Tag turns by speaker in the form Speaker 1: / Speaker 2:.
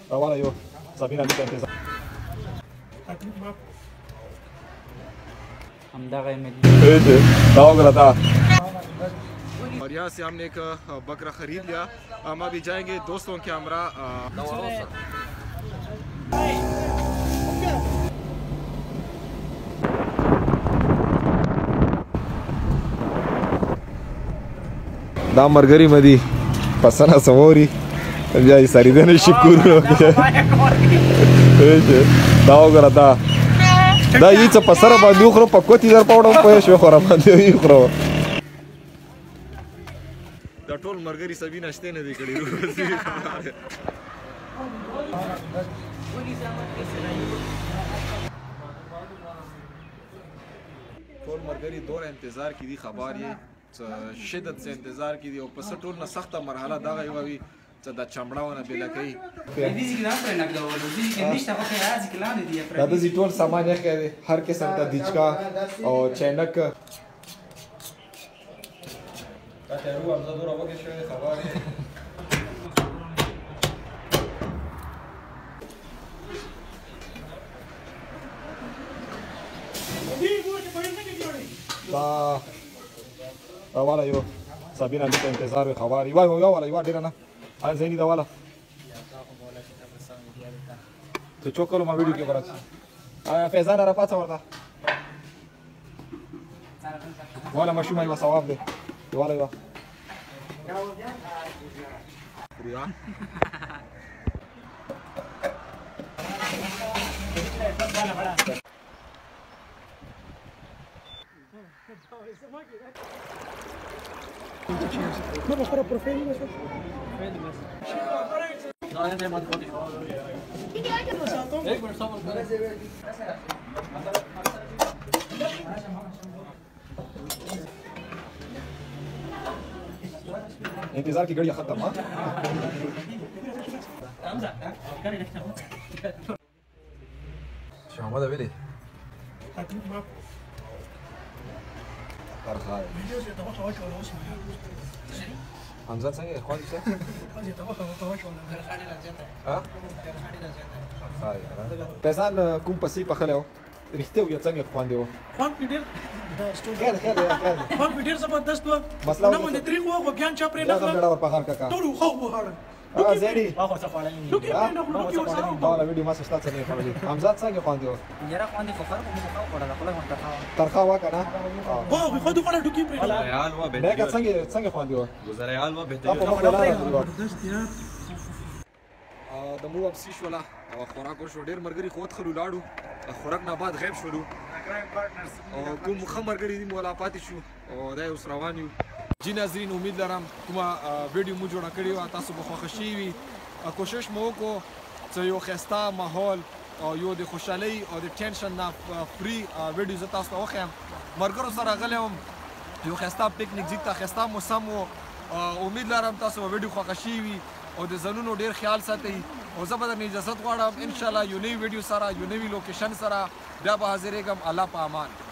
Speaker 1: روانه یو سابینا دې ته انتظار
Speaker 2: همدغه مې
Speaker 1: دا وګوره دا
Speaker 3: और यहाँ से हमने एक बकरा खरीद लिया। हम अभी जाएंगे दोस्तों के हमरा
Speaker 1: دا مرګري مدي پسنه سموري بیا یې سریدنه شکر دا وګوره دا یې څه په سره باندې وخورو په کوتي در پاوډم پوه شو خوره باندې وخورو
Speaker 3: دا ټول مرګري سبي نشته نه دی کړی ټول مرګري دور انتظار کې دي خبر یې شدت سے انتظار کی دی او پس ټول نه سخته مرحله دا غوي چې دا چمړاونه بل کوي
Speaker 2: دې ځکه نه پرې نګ دا ول دې کې نشته په راځي کلام دي
Speaker 1: دا د ټول سامان یې کوي هر قسم ته دیچکا او چینک دا ته روه هم زدور وګه شوی خبر دا والا یو سابینا دې ته انتظار وي خبر یو والا یو ډیر نه ان زینی دا والا ته چوکلو ما ویډیو کې ورته فیضان را پاتې ورته والا مشومه یو ثواب دی والا یو
Speaker 4: ما بخرب بروفيلي بس
Speaker 1: انتظار की घड़ी खत्म हां شامه ده ویلې فرخای
Speaker 4: فيديو زي طبخه وجه ولا وش
Speaker 1: حمزه څنګه اخوان څه
Speaker 4: زي طبخه وجه ولا
Speaker 1: ها پیسان کوم پسې پخلو رښتیا وي څنګه اخوان دیو
Speaker 4: خوان پیډر دا سټور
Speaker 1: خیر
Speaker 4: خوان پیډر زبردست و
Speaker 1: مسله
Speaker 4: نه مونږ طریق وو ګیان چا پرې نه
Speaker 1: دا ډېر په خان کاکا
Speaker 4: ټول خو وهاړه
Speaker 1: زیری
Speaker 2: هغه څه خړلې
Speaker 4: لوګي نه نو لوګي وسره
Speaker 1: دا ویډیو ما سره څه نه خبرې حمزه څنګه اخوان دیو
Speaker 2: یاره باندې فخر کوم خو وړه خپل مونږ
Speaker 1: ترخه وا کنه
Speaker 4: واه خو دوه ټوکی پرې نه
Speaker 3: ريال و
Speaker 1: نه څنګه اخوان دیو
Speaker 3: ريال و
Speaker 1: په مخ لا
Speaker 4: زبردست یار
Speaker 3: د مو واپسی شولا او خوراک شو ډیر مرګري خوت خلو لاړو خوراک نه بعد غیب شولو او کوم خمرګري دی مولا پاتې شو او دا اوس روان یو جی ناظرین امید لرم کومه ویډیو مو جوړه کړې و تاسو به خوښ شي وي کوشش مو وکړو چې یو خسته ماحول او یو د خوشحالۍ او د ټینشن نه فری ویډیو زه تاسو ته وښیم مرګرو سره غلی وم یو خسته پکنیک ځای ته خسته موسم و امید لرم تاسو به ویډیو خوښ شي وي او د ځانونو ډیر خیال ساتئ او زه به درنه اجازت غواړم انشاءالله یو نوی ویډیو سره یو نوی لوکیشن سره بیا به حاضرېږم الله په امان